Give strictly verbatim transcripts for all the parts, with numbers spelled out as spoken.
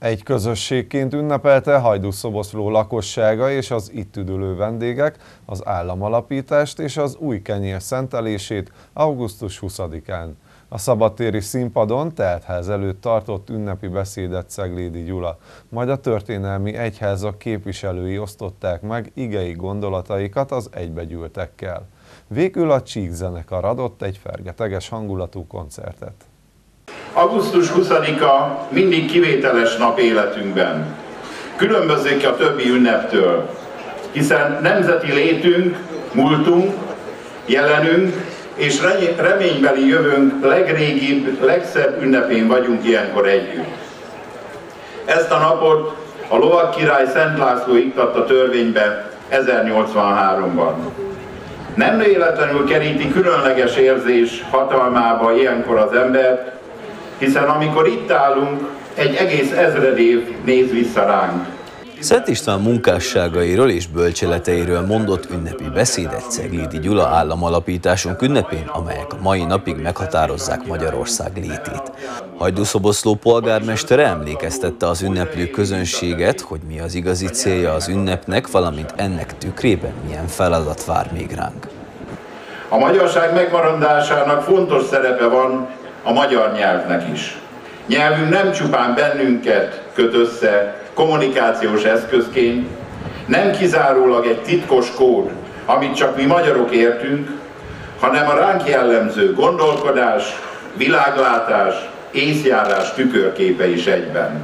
Egy közösségként ünnepelte Hajdúszoboszló lakossága és az itt üdülő vendégek az államalapítást és az új kenyér szentelését augusztus huszadikán. A szabadtéri színpadon teltház előtt tartott ünnepi beszédet Ceglédi Gyula, majd a történelmi egyházak képviselői osztották meg igei gondolataikat az egybegyűltekkel. Végül a Csík zenekar adott egy fergeteges hangulatú koncertet. augusztus huszadika mindig kivételes nap életünkben. Különbözik a többi ünneptől, hiszen nemzeti létünk, múltunk, jelenünk és reménybeli jövőnk legrégibb, legszebb ünnepén vagyunk ilyenkor együtt. Ezt a napot a lovagkirály Szent László iktatta törvénybe ezernyolcvanháromban. Nem véletlenül keríti különleges érzés hatalmába ilyenkor az embert, hiszen amikor itt állunk, egy egész ezred év néz vissza ránk. Szent István munkásságairól és bölcseleteiről mondott ünnepi beszédet Ceglédi Gyula államalapításunk ünnepén, amelyek a mai napig meghatározzák Magyarország létét. Hajdúszoboszló polgármestere emlékeztette az ünneplő közönséget, hogy mi az igazi célja az ünnepnek, valamint ennek tükrében milyen feladat vár még ránk. A magyarság megmaradásának fontos szerepe van a magyar nyelvnek is. Nyelvünk nem csupán bennünket köt össze kommunikációs eszközként, nem kizárólag egy titkos kód, amit csak mi magyarok értünk, hanem a ránk jellemző gondolkodás, világlátás, észjárás tükörképe is egyben.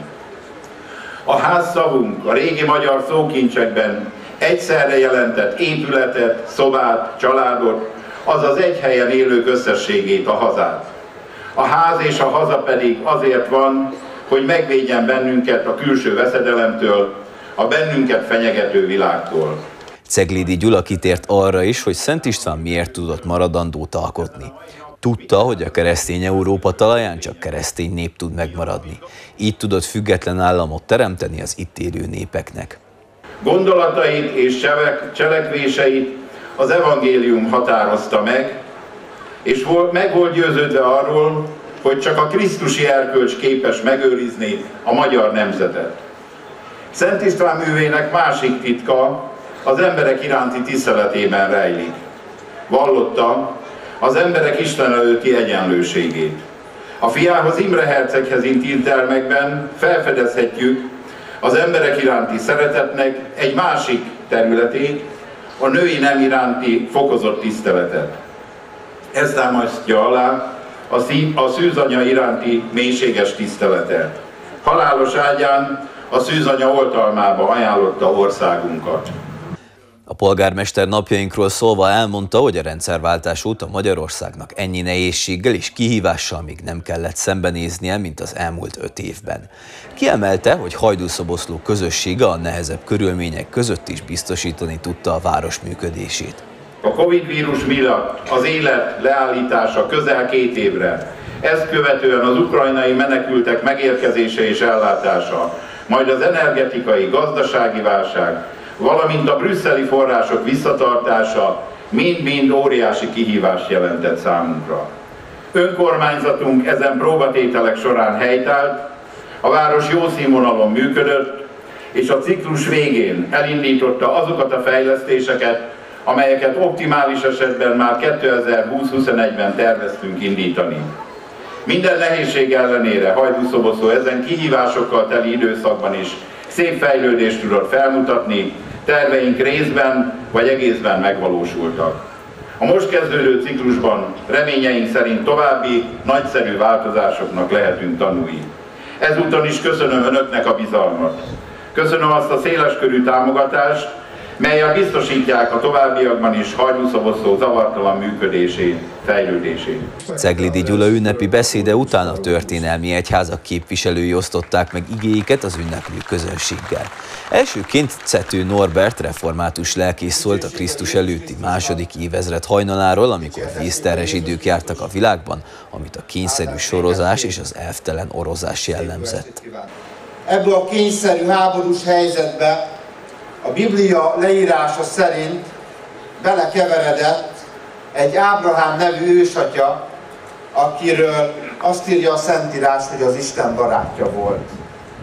A házszavunk a régi magyar szókincsekben egyszerre jelentett épületet, szobát, családot, azaz egy helyen élők összességét, a hazát. A ház és a haza pedig azért van, hogy megvédjen bennünket a külső veszedelemtől, a bennünket fenyegető világtól. Ceglédi Gyula kitért arra is, hogy Szent István miért tudott maradandót alkotni. Tudta, hogy a keresztény Európa talaján csak keresztény nép tud megmaradni. Így tudott független államot teremteni az itt élő népeknek. Gondolatait és cselekvéseit az evangélium határozta meg, és meg volt győződve arról, hogy csak a krisztusi erkölcs képes megőrizni a magyar nemzetet. Szent István művének másik titka az emberek iránti tiszteletében rejlik. Vallotta az emberek Isten előtti egyenlőségét. A fiához, Imre herceghez intírt termekben felfedezhetjük az emberek iránti szeretetnek egy másik területét, a női nem iránti fokozott tiszteletet. Ez támasztja alá a, szív, a szűzanya iránti mélységes tiszteletet. Halálos ágyán a szűzanya oltalmába ajánlotta országunkat. A polgármester napjainkról szólva elmondta, hogy a rendszerváltás óta Magyarországnak ennyi nehézséggel és kihívással még nem kellett szembenéznie, mint az elmúlt öt évben. Kiemelte, hogy Hajdúszoboszló közössége a nehezebb körülmények között is biztosítani tudta a város működését. A Covid vírus miatt az élet leállítása közel két évre, ezt követően az ukrajnai menekültek megérkezése és ellátása, majd az energetikai, gazdasági válság, valamint a brüsszeli források visszatartása mind-mind óriási kihívást jelentett számunkra. Önkormányzatunk ezen próbatételek során helytált, a város jó színvonalon működött, és a ciklus végén elindította azokat a fejlesztéseket, amelyeket optimális esetben már kétezer-húsz-huszonegyben terveztünk indítani. Minden nehézség ellenére Hajdúszoboszló ezen kihívásokkal teli időszakban is szép fejlődést tudott felmutatni, terveink részben vagy egészben megvalósultak. A most kezdődő ciklusban reményeink szerint további nagyszerű változásoknak lehetünk tanúi. Ezúton is köszönöm Önöknek a bizalmat. Köszönöm azt a széleskörű támogatást, mellyel biztosítják a továbbiakban is Hajdúszoboszló zavartalan működését, fejlődését. Ceglédi Gyula ünnepi beszéde után a történelmi egyházak képviselői osztották meg igéiket az ünneplő közönséggel. Elsőként Cető Norbert református lelkész szólt a Krisztus előtti második évezred hajnaláról, amikor vízterhes idők jártak a világban, amit a kényszerű sorozás és az elvtelen orozás jellemzett. Ebből a kényszerű háborús helyzetbe a Biblia leírása szerint belekeveredett egy Ábrahám nevű ősatya, akiről azt írja a Szentírás, hogy az Isten barátja volt.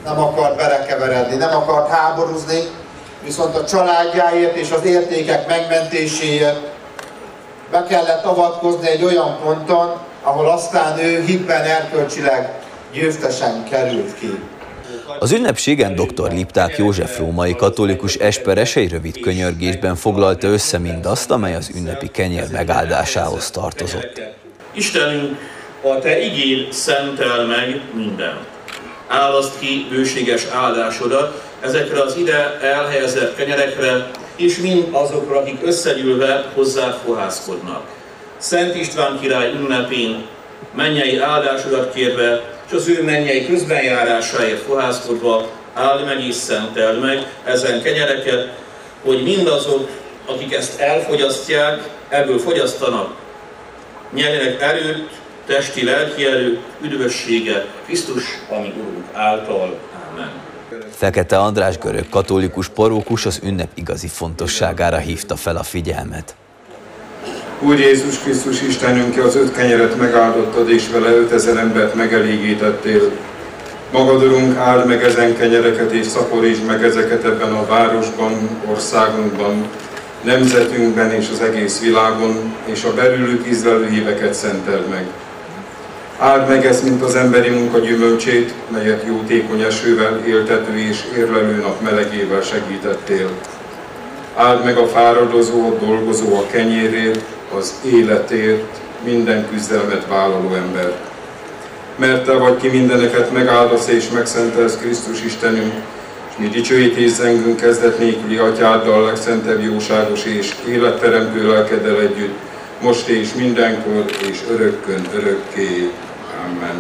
nem akart belekeveredni, nem akart háborúzni, viszont a családjáért és az értékek megmentéséért be kellett avatkozni egy olyan ponton, ahol aztán ő hitben erkölcsileg győztesen került ki. Az ünnepségen dr. Lipták József római katolikus esperes egy rövid könyörgésben foglalta össze mindazt, amely az ünnepi kenyér megáldásához tartozott. Istenünk, a Te igéd szentel meg mindent. Áldaszd ki bőséges áldásodat ezekre az ide elhelyezett kenyerekre, és mind azokra, akik összegyűlve hozzád fohászkodnak. Szent István király ünnepén mennyei áldásodat kérve, és az ő mennyei közbenjárásáért fohászkodva áld meg és szenteld meg ezen kenyereket, hogy mindazok, akik ezt elfogyasztják, ebből fogyasztanak, nyerjenek erőt, testi, lelki erőt, üdvösséget Krisztus, ami Urunk által. Amen. Fekete András görög katolikus parókus az ünnep igazi fontosságára hívta fel a figyelmet. Úr Jézus Krisztus Istenünk, az öt kenyeret megáldottad, és vele ötezer embert megelégítettél. Magad, Urunk, áld meg ezen kenyereket, és szaporítsd meg ezeket ebben a városban, országunkban, nemzetünkben és az egész világon, és a belülük ízlelő híveket szenteld meg. Áld meg ezt, mint az emberi munka gyümölcsét, melyet jótékony esővel, éltető és érlelő nap melegével segítettél. Áld meg a fáradozó, a dolgozó a kenyérért, az életért, minden küzdelmet vállaló ember. Mert Te vagy, ki mindeneket megáldasz és megszentelsz, Krisztus Istenünk, és mi dicsőítés zengünk kezdet nélküli Atyáddal, legszentebb, jóságos és életteremtő lelkeddel együtt, most és mindenkor és örökkön örökké. Amen.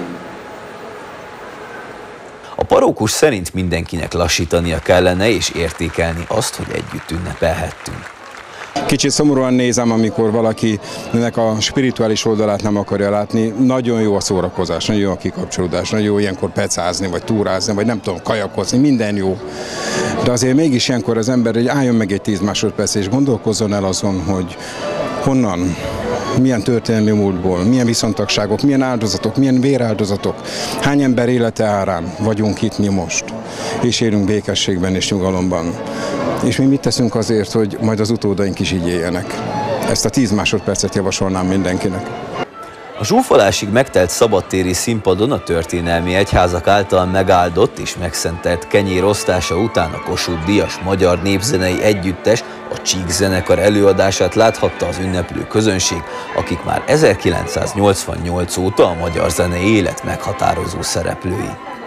A parókus szerint mindenkinek lassítania kellene és értékelni azt, hogy együtt ünnepelhettünk. Kicsit szomorúan nézem, amikor valakinek a spirituális oldalát nem akarja látni. Nagyon jó a szórakozás, nagyon jó a kikapcsolódás, nagyon jó ilyenkor pecázni, vagy túrázni, vagy nem tudom, kajakozni, minden jó. De azért mégis ilyenkor az ember hogy álljon meg egy tíz másodperc, és gondolkozzon el azon, hogy honnan, milyen történelmi múltból, milyen viszontagságok, milyen áldozatok, milyen véráldozatok, hány ember élete árán vagyunk itt mi most, és élünk békességben és nyugalomban. És mi mit teszünk azért, hogy majd az utódaink is így éljenek. Ezt a tíz másodpercet javasolnám mindenkinek. A zsúfolásig megtelt szabadtéri színpadon a történelmi egyházak által megáldott és megszentelt kenyér osztása után a Kossuth Díjas magyar népzenei együttes, a Csík zenekar előadását láthatta az ünneplő közönség, akik már ezerkilencszáznyolcvannyolc óta a magyar zenei élet meghatározó szereplői.